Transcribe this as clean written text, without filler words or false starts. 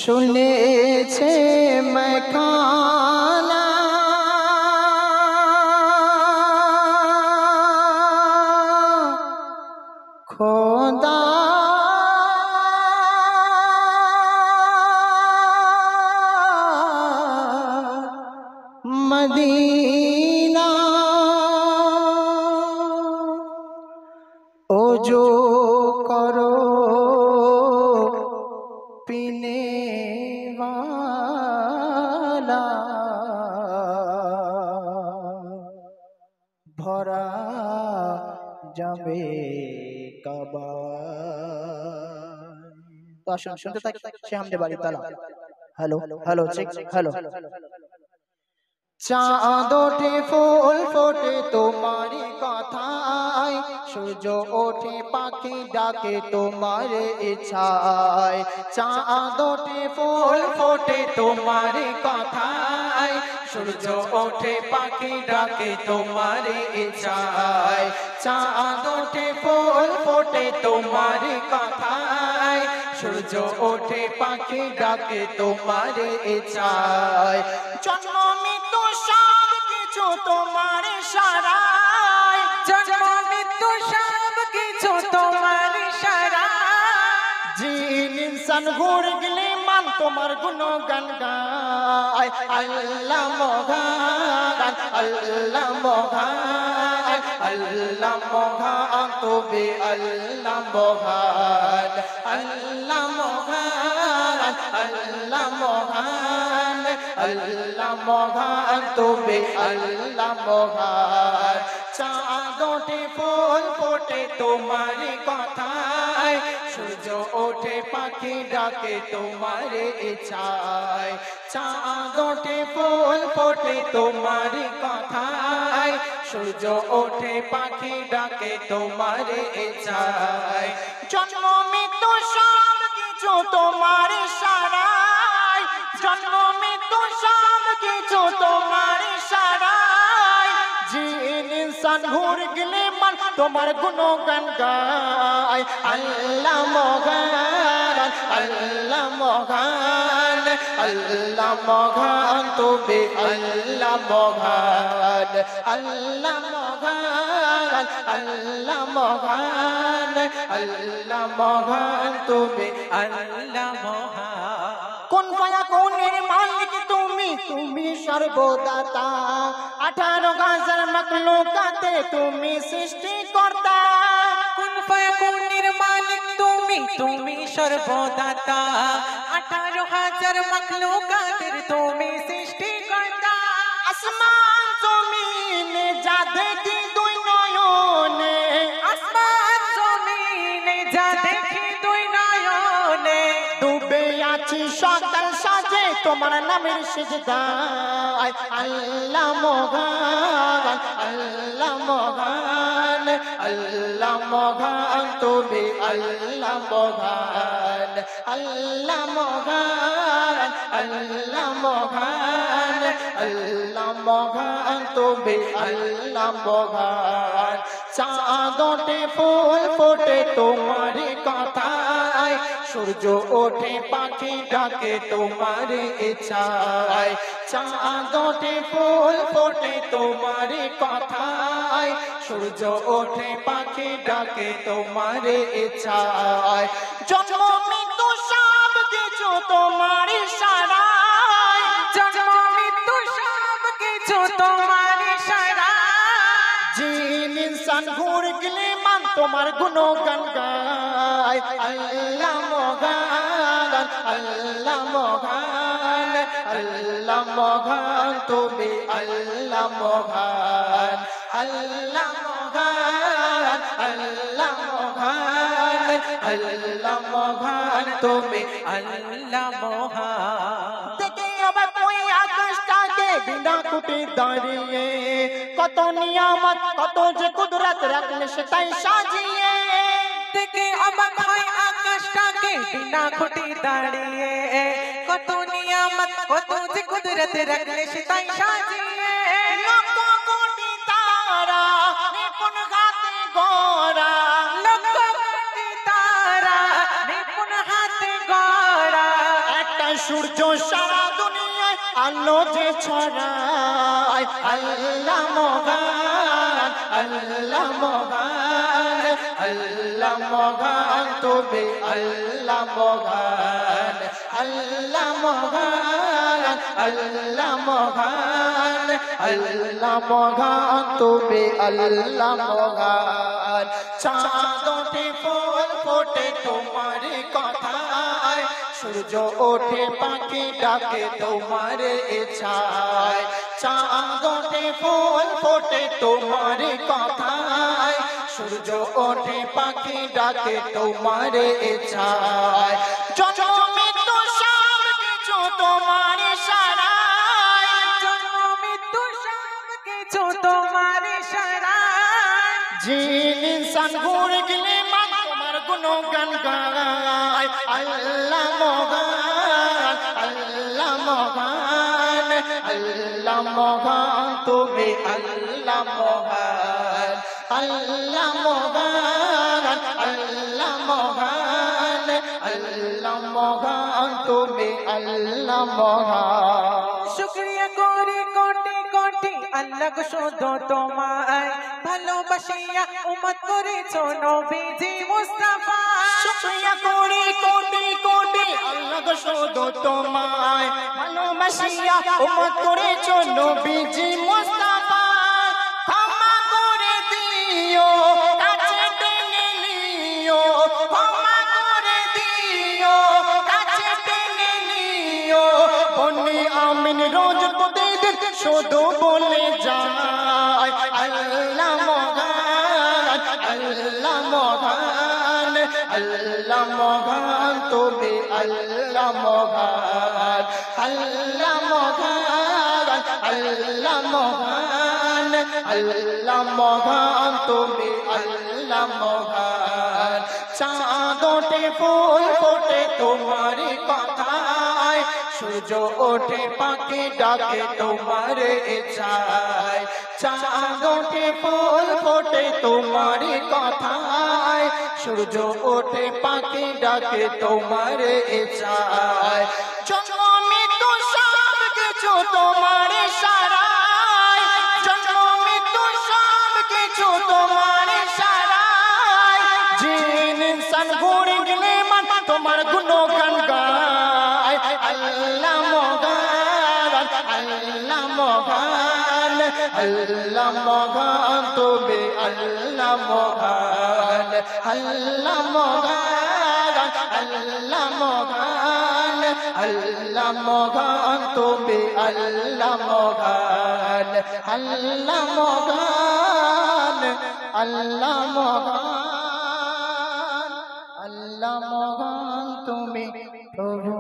শুনেছে মকানা খোদা मदीना ओ जो करो पीने वाला भरा जाबे कबा। तो আসুন শুনতে থাকি শেখ হামদে বাড়ি তালা। Hello hello check hello. চাঁদ ওঠে ফুল ফোটে তোমার কথায়, সূর্য ওঠে পাখি ডাকে তোমার ইচ্ছায়। চাঁদ ওঠে ফুল ফোটে তোমার কথায়, সূর্য ওঠে পাখি ডাকে তোমার ইচ্ছায়। চাঁদ ওঠে ফুল ফোটে তোমার কথায়, সূর্য ওঠে পাখি ডাকে তোমার ইচ্ছায়। জন্ম মৃত্যু সব কিছু তোমার ইশারায়, জন্ম মৃত্যু সব কিছু তোমার ইশারায়। জিন ইনসান ঘুরে গেলে মান তোমার গুণগান গায়। আল্লাহ মহান আল্লাহ মহান আল্লাহ মহান তবে আল্লাহ মহান। আল্লাহ মহান আল্লাহ মহান আল্লাহ মহান তবে আল্লাহ মহান। চাঁদ ওঠে ফুল ফোটে তোমার কথায়, সূর্য ওঠে পাখি ডাকে তোমার ইচ্ছায়। চাঁদ ওঠে ফুল ফোটে তোমার কথায়, সূর্য ওঠে পাখি ডাকে তোমার ইচ্ছায়। জন্ম মৃত্যু সব কিছু তোমার ইশারায়, জন্ম মৃত্যু সব কিছু তোমার ইশারায়। জিন ইনসান ঘুরে গেলে মান তোমার গুণগান গায়। আল্লাহ মহান আল্লাহ মহান আল্লাহ মহান তবে আল্লাহ মহান। আল্লাহ মহান আল্লাহ মহান আল্লাহ মহান তবে আল্লাহ মহান। কোন ফায়াকুনের মালিক তুমি, তুমি সর্বদাতা। 18,000 মাখলুকাতে তুমি সৃষ্টিকর্তা। কোন ফায়াকুনের মালিক তুমি, তুমি সর্বদাতা। 18,000 মাখলুকাতের তুমি সৃষ্টিকর্তা। আসমান জমিনে যা দেখি দুই নয়নে, আসমান জমিনে যা দেখি দুই নয়নে, ডুবে আছি সকাল সাজে তোমার নামের সিজদায়। আল্লাহ মহান আল্লাহ মহান আল্লাহ মহান তবে আল্লাহ মহান। আল্লাহ মহান আল্লাহ মহান আল্লাহ মহান তবে আল্লাহ মহান। চাঁদ ওঠে ফুল ফোটে তোমার কথায়, সূর্য ওঠে পাখি ডাকে তোমার ইচ্ছায়। চাঁদ ওঠে ফুল ফোটে তোমার কথায়, সূর্য ওঠে পাখি ডাকে তোমার ইচ্ছায়। জন্ম মৃত্যু সব কিছু তোমার ইশারায়, জন্ম মৃত্যু সব কিছু তোমার ইশারায়। জিন ইনসান ঘুরে গেলে মান তোমার গুণগান গায়। আল্লাহ মহান আল্লাহ মহান আল্লাহ মহান তবে আল্লাহ মহান। আল্লাহ মহান আল্লাহ মহান আল্লাহ মহান তবে আল্লাহ মহান। দেখে অবাক ওই আকাশটাকে বিনা কুটি দাঁড়িয়ে, কত নিয়ামত কত যে কুদরত রাখলে সেটাই সাজিয়ে। দেখে অবাক হয় আকাশটাকে বিনা খুঁটি দাঁড়িয়ে, কত নিয়ামত কত যে কুদরত রাখলে সেটাই সাজিয়ে। লক্ষ কোটি তারা নিপুণ হাতে গড়া, লক্ষ কোটি তারা নিপুণ হাতে গড়া। সূর্য সারা দুনিয়ায় আলো যে ছড়ায় আল্লাহ মহান আল্লাহ মহান আল্লাহ মহান তুমি আল্লাহ মহান আল্লাহ মহান আল্লাহ মহান আল্লাহ মহান তুমি আল্লাহ মহান চাঁদ ওঠে ফুল ফোটে তোমার কথায় সূর্য ওঠে পাখি ডাকে তোমার ইচ্ছায় চাঁদ ওঠে ফুল ফোটে তোমার কথায় সূর্য ওঠে পাখি ডাকে তোমার ইচ্ছায় জন্ম মৃত্যু সব কিছু তোমার ইশারায় জন্ম মৃত্যু সব কিছু তোমার ইশারায় জিন ইনসান ঘুরে গেলে মান তোমার গুণগান গায় আল্লাহ মহান আল্লাহ মহান আল্লাহ মহান তুমি আল্লাহ মহান আল্লাহ মহান আল্লাহ মহান আল্লাহ মহান তুমি আল্লাহ মহান শুকরিয়া করি কোটি কোটি আল্লাহ গো শুধু তোমায় ভালোবাসিয়া উম্মত করেছো নবীজি মুস্তাফা শুকরিয়া করি কোটি কোটি আল্লাহ গো শুধু তোমায় ভালোবাসিয়া উম্মত করেছো নবীজি মুস্তাফা ক্ষমা করে দিও কাছে টেনে নিও ক্ষমা করে দিও কাছে টেনে নিও বনি আমিন রোজ প্রতিদিন শুধু বলে যায় আল্লাহ মহান আল্লাহ মহান আল্লাহ মহান তুমি আল্লাহ মহান আল্লাহ মহান আল্লাহ মহান আল্লাহ মহান তুমি আল্লাহ মহান চাঁদ ওঠে ফুল ফোটে তোমার কথায় সূর্য ওঠে পাখি ডাকে তোমার ইচ্ছায় চাঁদ ওঠে ফুল ফোটে তোমার কথায় সূর্য ওঠে পাখি ডাকে তোমার ইচ্ছায় জন্ম মৃত্যু সব কিছু তোমার ইশারায় জন্ম মৃত্যু সব কিছু তোমার ইশারায় জিন ইনসান ঘুরে গেলে মান তোমার গুণগান গায় আল্লাহ মহান আল্লাহ মহান আল্লাহ মহান তুমি আল্লাহ মহান আল্লাহ মহান আল্লাহ মহান আল্লাহ মহান তুমি আল্লাহ মহান আল্লাহ মহান আল্লাহ মহান আল্লাহ মহান তুমি প্রভু